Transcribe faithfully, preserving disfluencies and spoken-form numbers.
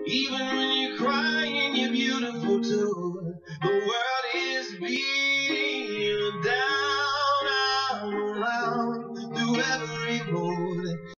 Even when you're crying, you're beautiful too. The world is beating you down, I'm around through every mood.